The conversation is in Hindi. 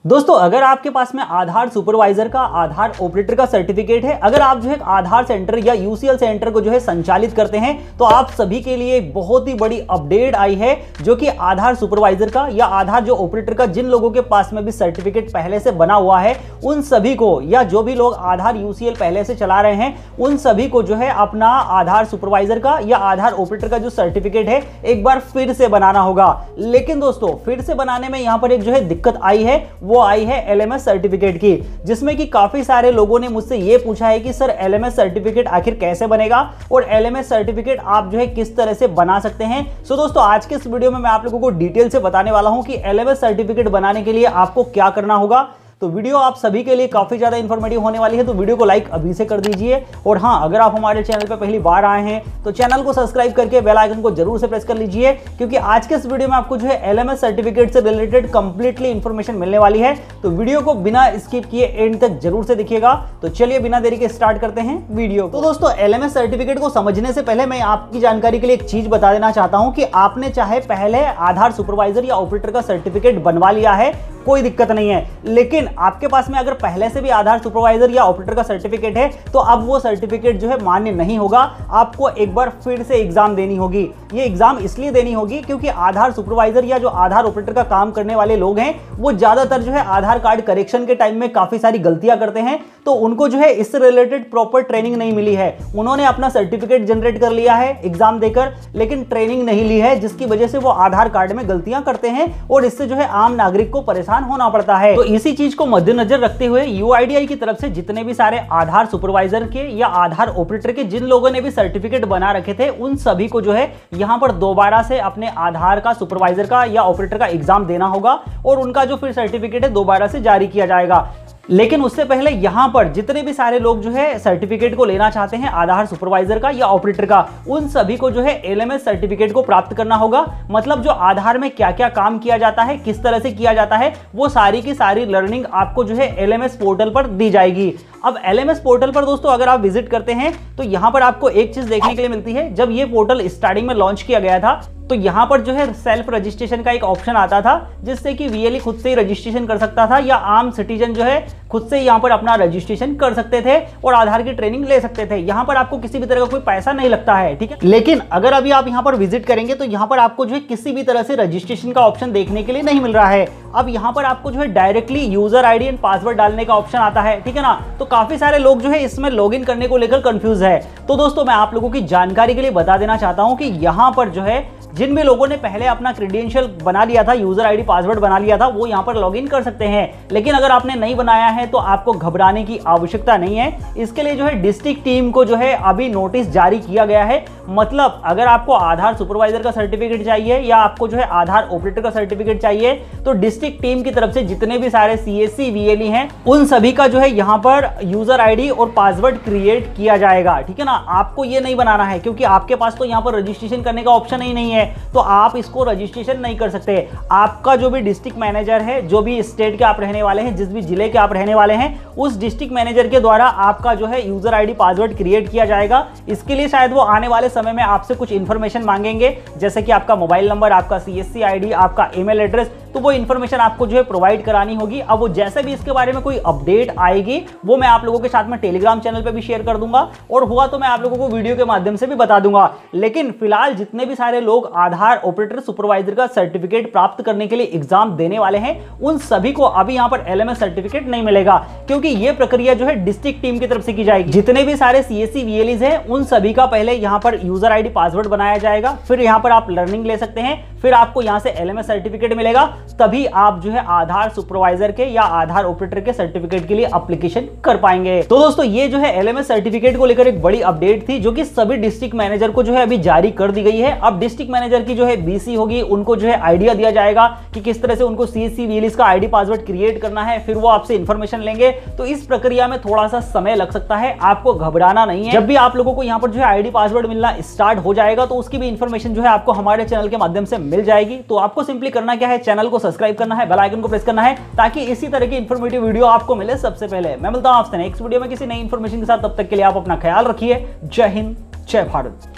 दोस्तों अगर आपके पास में आधार सुपरवाइजर का, आधार ऑपरेटर का सर्टिफिकेट है, अगर आप जो है आधार सेंटर या यूसीएल सेंटर को जो है संचालित करते हैं, तो आप सभी के लिए एक बहुत ही बड़ी अपडेट आई है, जो कि आधार सुपरवाइजर का या आधार जो ऑपरेटर का, जिन लोगों के पास में भी सर्टिफिकेट पहले से बना हुआ है उन सभी को, या जो भी लोग आधार यूसीएल पहले से चला रहे हैं उन सभी को जो है अपना आधार सुपरवाइजर का या आधार ऑपरेटर का जो सर्टिफिकेट है एक बार फिर से बनाना होगा। लेकिन दोस्तों फिर से बनाने में यहां पर एक जो है दिक्कत आई है, वो आई है एलएमएस सर्टिफिकेट की, जिसमें कि काफी सारे लोगों ने मुझसे ये पूछा है कि सर एलएमएस सर्टिफिकेट आखिर कैसे बनेगा और एलएमएस सर्टिफिकेट आप जो है किस तरह से बना सकते हैं। सो दोस्तों आज के इस वीडियो में मैं आप लोगों को डिटेल से बताने वाला हूं कि एलएमएस सर्टिफिकेट बनाने के लिए आपको क्या करना होगा। तो वीडियो आप सभी के लिए काफी ज्यादा इंफॉर्मेटिव होने वाली है, तो वीडियो को लाइक अभी से कर दीजिए। और हाँ, अगर आप हमारे चैनल पर पहली बार आए हैं तो चैनल को सब्सक्राइब करके बेल आइकन को जरूर से प्रेस कर लीजिए, क्योंकि आज के इस वीडियो में आपको जो है एलएमएस सर्टिफिकेट से रिलेटेड कंप्लीटली इंफॉर्मेशन मिलने वाली है। तो वीडियो को बिना स्किप किए एंड तक जरूर से देखिएगा। तो चलिए बिना देरी के स्टार्ट करते हैं वीडियो। तो दोस्तों एलएमएस सर्टिफिकेट को समझने से पहले मैं आपकी जानकारी के लिए एक चीज बता देना चाहता हूं कि आपने चाहे पहले आधार सुपरवाइजर या ऑपरेटर का सर्टिफिकेट बनवा लिया है, कोई दिक्कत नहीं है, लेकिन आपके पास में अगर पहले से भी आधार सुपरवाइजर या ऑपरेटर का सर्टिफिकेट है तो अब वो सर्टिफिकेट जो है मान्य नहीं होगा। आपको एक बार फिर से एग्जाम देनी होगी। ये एग्जाम इसलिए देनी होगी क्योंकि आधार सुपरवाइजर या जो आधार ऑपरेटर का काम करने वाले लोग हैं वो ज्यादातर जो है आधार कार्ड करेक्शन के टाइम में काफी सारी गलतियां करते हैं, तो उनको जो है इससे रिलेटेड प्रॉपर ट्रेनिंग नहीं मिली है। उन्होंने अपना सर्टिफिकेट जनरेट कर लिया है एग्जाम देकर, लेकिन ट्रेनिंग नहीं ली है, जिसकी वजह से वो आधार कार्ड में गलतियां करते हैं और इससे जो है आम नागरिक को परेशान होना पड़ता है। तो इसी चीज को मद्देनजर रखते हुए यूआईडीआई की तरफ से जितने भी सारे आधार सुपरवाइजर के या आधार ऑपरेटर के जिन लोगों ने भी सर्टिफिकेट बना रखे थे उन सभी को जो है यहां पर दोबारा से अपने आधार का, सुपरवाइजर का या ऑपरेटर का एग्जाम देना होगा और उनका जो फिर सर्टिफिकेट है दोबारा से जारी किया जाएगा। लेकिन उससे पहले यहां पर जितने भी सारे लोग जो है सर्टिफिकेट को लेना चाहते हैं आधार सुपरवाइजर का या ऑपरेटर का, उन सभी को जो है एलएमएस सर्टिफिकेट को प्राप्त करना होगा। मतलब जो आधार में क्या क्या काम किया जाता है, किस तरह से किया जाता है, वो सारी की सारी लर्निंग आपको जो है एलएमएस पोर्टल पर दी जाएगी। अब एलएमएस पोर्टल पर दोस्तों अगर आप विजिट करते हैं तो यहां पर आपको एक चीज देखने के लिए मिलती है। जब ये पोर्टल स्टार्टिंग में लॉन्च किया गया था तो यहां पर जो है सेल्फ रजिस्ट्रेशन का एक ऑप्शन आता था, जिससे कि वीएलई खुद से ही रजिस्ट्रेशन कर सकता था या आम सिटीजन जो है खुद से यहां पर अपना रजिस्ट्रेशन कर सकते थे और आधार की ट्रेनिंग ले सकते थे। यहां पर आपको किसी भी तरह का कोई पैसा नहीं लगता है, ठीक है। लेकिन अगर अभी आप यहां पर विजिट करेंगे तो यहां पर आपको जो है किसी भी तरह से रजिस्ट्रेशन का ऑप्शन देखने के लिए नहीं मिल रहा है। अब यहां पर आपको जो है directly user ID and password डालने का ऑप्शन आता है, ठीक है ना। तो काफी सारे लोग जो है इसमें लॉगिन करने को लेकर कंफ्यूज है। तो दोस्तों मैं आप लोगों की जानकारी के लिए बता देना चाहता हूं कि यहां पर जो है जिन भी लोगों ने पहले अपना क्रेडेंशियल बना लिया था, यूजर आईडी पासवर्ड बना लिया था, वो यहां पर लॉगिन कर सकते हैं। लेकिन अगर आपने नहीं बनाया है तो आपको घबराने की आवश्यकता नहीं है। इसके लिए जो है डिस्ट्रिक्ट टीम को जो है अभी नोटिस जारी किया गया है। मतलब अगर आपको आधार सुपरवाइजर का सर्टिफिकेट चाहिए या आपको जो है आधार ऑपरेटर का सर्टिफिकेट चाहिए तो डिस्ट्रिक्ट टीम की तरफ से जितने भी सारे सीएससी वीएलई हैं उन सभी का जो है यहां पर यूजर आईडी और पासवर्ड क्रिएट किया जाएगा, ठीक है ना। आपको ये नहीं बनाना है क्योंकि आपके पास तो यहां पर रजिस्ट्रेशन करने का ऑप्शन ही नहीं है, तो आप इसको रजिस्ट्रेशन नहीं कर सकते। आपका जो भी डिस्ट्रिक्ट मैनेजर है, जो भी स्टेट के आप रहने वाले हैं, जिस भी जिले के आप रहने वाले हैं, उस डिस्ट्रिक्ट मैनेजर के द्वारा आपका जो है यूजर आईडी पासवर्ड क्रिएट किया जाएगा। इसके लिए शायद वो आने वाले समय में आपसे कुछ इंफॉर्मेशन मांगेंगे, जैसे कि आपका मोबाइल नंबर, आपका सीएससी आईडी, आपका ईमेल एड्रेस, तो वो इंफॉर्मेशन आपको जो है प्रोवाइड करानी होगी। अब वो जैसे भी इसके बारे में कोई अपडेट आएगी वो मैं आप लोगों के साथ में टेलीग्राम चैनल पे भी शेयर कर दूंगा और हुआ तो मैं आप लोगों को वीडियो के माध्यम से भी बता दूंगा। लेकिन फिलहाल जितने भी सारे लोग आधार ऑपरेटर सुपरवाइजर का सर्टिफिकेट प्राप्त करने के लिए एग्जाम देने वाले हैं उन सभी को अभी यहां पर एलएमएस सर्टिफिकेट नहीं मिलेगा, क्योंकि यह प्रक्रिया जो है डिस्ट्रिक्ट टीम की तरफ से की जाएगी। जितने भी सारे सीएससी वीएलईज हैं उन सभी का पहले यहां पर यूजर आईडी पासवर्ड बनाया जाएगा, फिर यहां पर आप लर्निंग ले सकते हैं, फिर आपको यहां से एलएमएस सर्टिफिकेट मिलेगा, तभी आप जो है आधार सुपरवाइजर के या आधार ऑपरेटर के सर्टिफिकेट के लिए एप्लीकेशन कर पाएंगे। तो दोस्तों ये जो है एलएमएस सर्टिफिकेट को लेकर एक बड़ी अपडेट थी, जो कि सभी डिस्ट्रिक्ट मैनेजर को जो है अभी जारी कर दी गई है। अब डिस्ट्रिक्ट मैनेजर की जो है बीसी होगी, उनको जो है आइडिया दिया जाएगा कि किस तरह से उनको सीएससी वीएलईज का आईडी पासवर्ड क्रिएट करना है, फिर वो आपसे इंफॉर्मेशन लेंगे। तो इस प्रक्रिया में थोड़ा सा समय लग सकता है, आपको घबराना नहीं है। जब भी आप लोगों को यहाँ पर जो है आईडी पासवर्ड मिलना स्टार्ट हो जाएगा तो उसकी भी इंफॉर्मेशन जो है आपको हमारे चैनल के माध्यम से मिल जाएगी। तो आपको सिंपली करना क्या है, चैनल को सब्सक्राइब करना है, बेल आइकन को प्रेस करना है, ताकि इसी तरह की इंफॉर्मेटिव वीडियो आपको मिले सबसे पहले। मैं मिलता हूं आपसे नेक्स्ट वीडियो में किसी नई इंफॉर्मेशन के साथ, तब तक के लिए आप अपना ख्याल रखिए। जय हिंद, जय भारत।